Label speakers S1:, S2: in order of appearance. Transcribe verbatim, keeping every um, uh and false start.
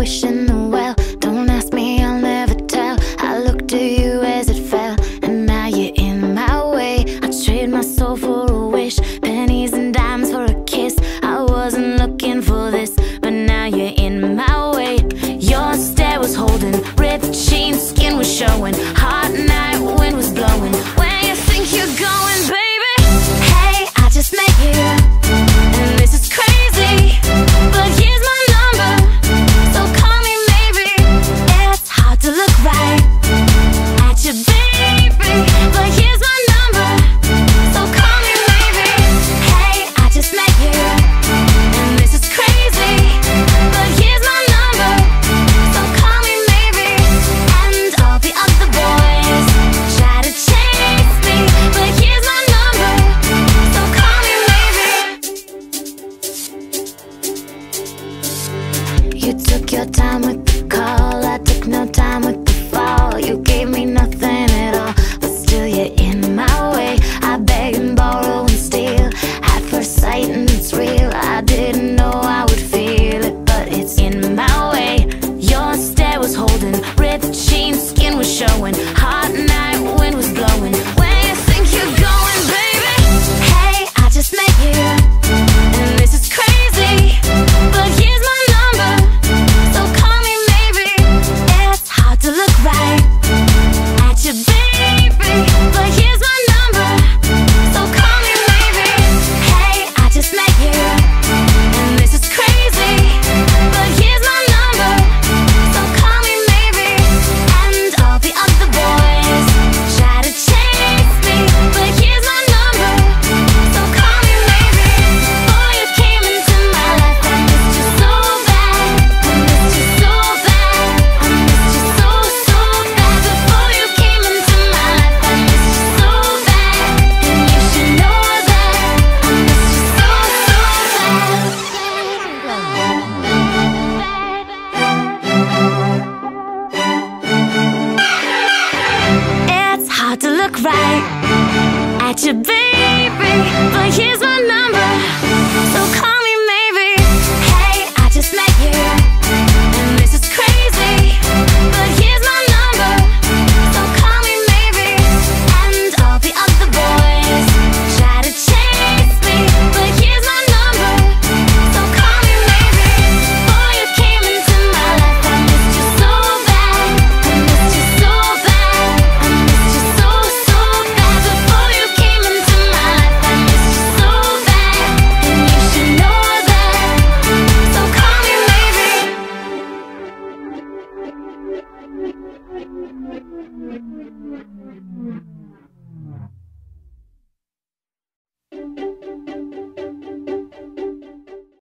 S1: wishing the well. Don't ask me, I'll never tell. I looked to you as it fell, and now you're in my way. I trade my soul for a wish, pennies and dimes for a kiss. I wasn't looking for this, but now you're in my way. Your stare was holding, ripped jeans, skin was showing. Hot night, wind was blowing. Where you think you're going, baby? Hey, I just met you, and this is crazy, but here's my number, so call me maybe. It's hard to look right at you, baby, but here's my number, so call me maybe. Hey, I just met you, and this is crazy, but here's my number, so call me maybe. And all the other boys try to chase me, but here's my number, so call me maybe. You took your time with the call, I took no time with the fall. You gave me nothing at all, but still you're in my way. I beg and borrow and steal at first sight, and it's real. I didn't know I would feel it, but it's in my way. Your stare was holding, ripped jeans, skin was showing. Hot night, wind was blowing. Where you think you're going, baby? Hey, I just met you, and this is crazy, but here's my number, so call me maybe. It's hard to look right at you, baby, but here's my number, so call me maybe. Hey, I just met you, and this is crazy, but here's my number, so call me maybe. And all the other boys try to chase me, but here's my number, so call me maybe. Before you came into my life, I missed you so bad, I missed you so bad, I missed you so, so bad. Before you came into my life, I missed you so bad, and you should know that I missed you so, so bad. It's hard to look right at you, baby, but here's my number, so call me maybe. Hey, I just met you, and this is crazy, but here's my number, so call me maybe. And all the other boys try to chase me, but here's my number, so call me maybe. Before you came into my life, I missed you so bad, I missed you so bad, I missed you so, so bad. Before you came into my life, I missed you so bad, and you should know that, so call me maybe.